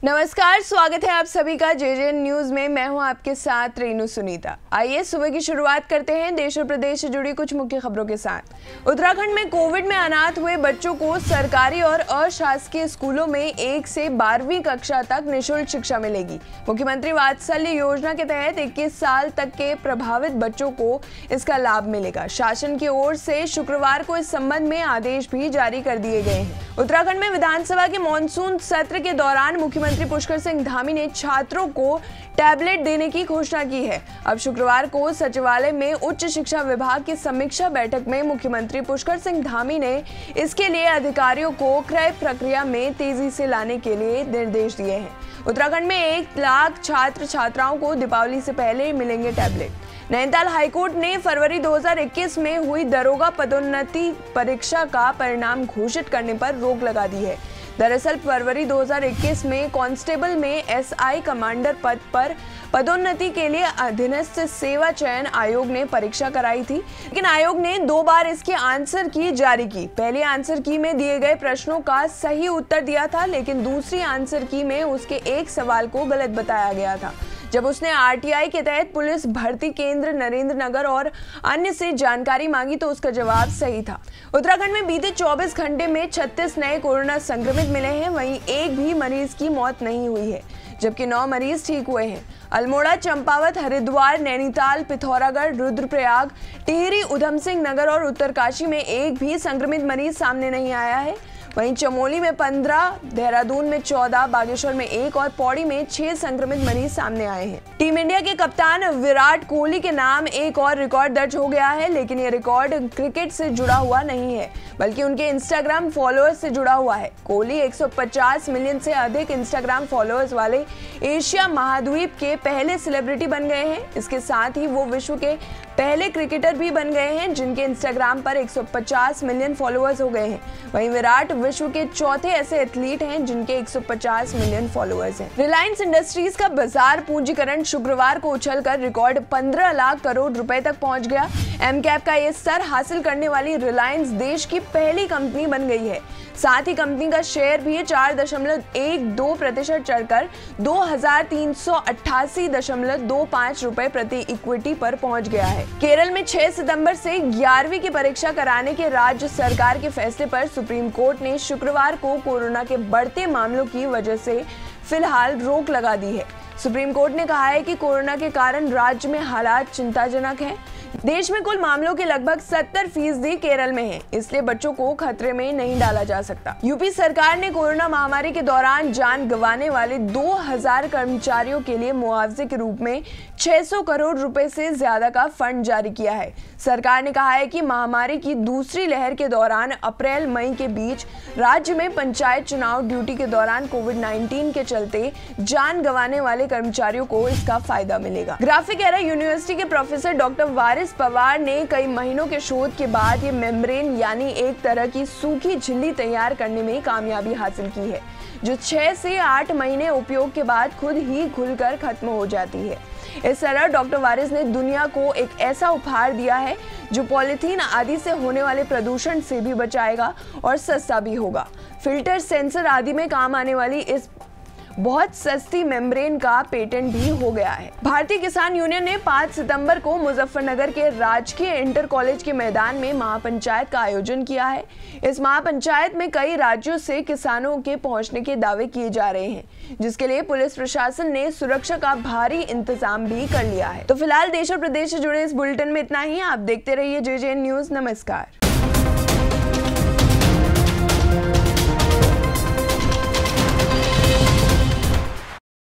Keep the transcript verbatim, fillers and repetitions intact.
नमस्कार, स्वागत है आप सभी का जे जे एन न्यूज में। मैं हूं आपके साथ रेनू सुनीता। आइए सुबह की शुरुआत करते हैं देश और प्रदेश से जुड़ी कुछ मुख्य खबरों के साथ। उत्तराखंड में कोविड में अनाथ हुए बच्चों को सरकारी और अशासकीय स्कूलों में एक से बारहवीं कक्षा तक निःशुल्क शिक्षा मिलेगी। मुख्यमंत्री वात्सल्य योजना के तहत इक्कीस साल तक के प्रभावित बच्चों को इसका लाभ मिलेगा। शासन की ओर से शुक्रवार को इस संबंध में आदेश भी जारी कर दिए गए हैं। उत्तराखंड में विधानसभा के मानसून सत्र के दौरान मुख्यमंत्री पुष्कर सिंह धामी ने छात्रों को टैबलेट देने की घोषणा की है। अब शुक्रवार को सचिवालय में उच्च शिक्षा विभाग की समीक्षा बैठक में मुख्यमंत्री पुष्कर सिंह धामी ने इसके लिए अधिकारियों को क्रय प्रक्रिया में तेजी से लाने के लिए निर्देश दिए हैं। उत्तराखंड में एक लाख छात्र छात्राओं को दीपावली से पहले मिलेंगे टैबलेट। नैनीताल हाईकोर्ट ने फरवरी दो हज़ार इक्कीस में हुई दरोगा पदोन्नति परीक्षा का परिणाम घोषित करने पर रोक लगा दी है। दरअसल फरवरी दो हज़ार इक्कीस में कांस्टेबल में एस आई कमांडर पद पर पदोन्नति के लिए अधीनस्थ सेवा चयन आयोग ने परीक्षा कराई थी, लेकिन आयोग ने दो बार इसकी आंसर की जारी की। पहली आंसर की में दिए गए प्रश्नों का सही उत्तर दिया था, लेकिन दूसरी आंसर की में उसके एक सवाल को गलत बताया गया था। जब उसने आर टी आई के तहत पुलिस भर्ती केंद्र नरेंद्र नगर और अन्य से जानकारी मांगी तो उसका जवाब सही था। उत्तराखंड में बीते चौबीस घंटे में छत्तीस नए कोरोना संक्रमित मिले हैं। वहीं एक भी मरीज की मौत नहीं हुई है, जबकि नौ मरीज ठीक हुए हैं। अल्मोड़ा, चंपावत, हरिद्वार, नैनीताल, पिथौरागढ़, रुद्रप्रयाग, टिहरी, उधम सिंह नगर और उत्तरकाशी में एक भी संक्रमित मरीज सामने नहीं आया है। वहीं चमोली में पंद्रह, देहरादून में चौदह, बागेश्वर में एक और पौड़ी में छह संक्रमित मरीज सामने आए हैं। टीम इंडिया के कप्तान विराट कोहली के नाम एक और रिकॉर्ड दर्ज हो गया है, लेकिन ये रिकॉर्ड क्रिकेट से जुड़ा हुआ नहीं है, बल्कि उनके इंस्टाग्राम फॉलोअर्स से जुड़ा हुआ है। कोहली एक सौ पचास मिलियन से अधिक इंस्टाग्राम फॉलोअर्स वाले एशिया महाद्वीप के पहले सेलिब्रिटी बन गए हैं। इसके साथ ही वो विश्व के पहले क्रिकेटर भी बन गए हैं जिनके इंस्टाग्राम पर एक सौ पचास मिलियन फॉलोअर्स हो गए हैं। वहीं विराट विश्व के चौथे ऐसे एथलीट हैं जिनके एक सौ पचास मिलियन फॉलोअर्स हैं। रिलायंस इंडस्ट्रीज का बाजार पूंजीकरण शुक्रवार को उछलकर रिकॉर्ड पंद्रह लाख करोड़ रुपए तक पहुंच गया। एम कैप का ये स्तर हासिल करने वाली रिलायंस देश की पहली कंपनी बन गई है। साथ ही कंपनी का शेयर भी चार दशमलव एक दो प्रतिशत चढ़कर दो हजार तीन सौ अट्ठासी दशमलव दो पाँच रुपए प्रति इक्विटी पर पहुंच गया है। केरल में छह सितंबर से ग्यारहवीं की परीक्षा कराने के राज्य सरकार के फैसले पर सुप्रीम कोर्ट ने शुक्रवार को कोरोना के बढ़ते मामलों की वजह से फिलहाल रोक लगा दी है। सुप्रीम कोर्ट ने कहा है कि कोरोना के कारण राज्य में हालात चिंताजनक हैं। देश में कुल मामलों के लगभग सत्तर फीसदी केरल में है, इसलिए बच्चों को खतरे में नहीं डाला जा सकता। यूपी सरकार ने कोरोना महामारी के दौरान जान गंवाने वाले दो हज़ार कर्मचारियों के लिए मुआवजे के रूप में छह सौ करोड़ रुपए से ज्यादा का फंड जारी किया है। सरकार ने कहा है कि महामारी की दूसरी लहर के दौरान अप्रैल मई के बीच राज्य में पंचायत चुनाव ड्यूटी के दौरान कोविड उन्नीस के चलते जान गंवाने वाले कर्मचारियों को इसका फायदा मिलेगा। ग्राफिक एरा यूनिवर्सिटी के प्रोफेसर डॉक्टर वारिस पवार ने कई महीनों के शोध के बाद ये मेम्ब्रेन यानी एक तरह की सूखी झिल्ली तैयार करने में कामयाबी हासिल की है, जो छह से आठ महीने उपयोग के बाद खुद ही घुलकर खत्म हो जाती है। इस तरह डॉक्टर वारिस ने दुनिया को एक ऐसा उपहार दिया है जो पॉलीथीन आदि से होने वाले प्रदूषण से भी बचाएगा और सस्ता भी होगा। फिल्टर, सेंसर आदि में काम आने वाली इस बहुत सस्ती मेम्ब्रेन का पेटेंट भी हो गया है। भारतीय किसान यूनियन ने पाँच सितंबर को मुजफ्फरनगर के राजकीय इंटर कॉलेज के मैदान में महापंचायत का आयोजन किया है। इस महापंचायत में कई राज्यों से किसानों के पहुंचने के दावे किए जा रहे हैं, जिसके लिए पुलिस प्रशासन ने सुरक्षा का भारी इंतजाम भी कर लिया है। तो फिलहाल देश और प्रदेश से जुड़े इस बुलेटिन में इतना ही। आप देखते रहिए जे जे एन न्यूज। नमस्कार।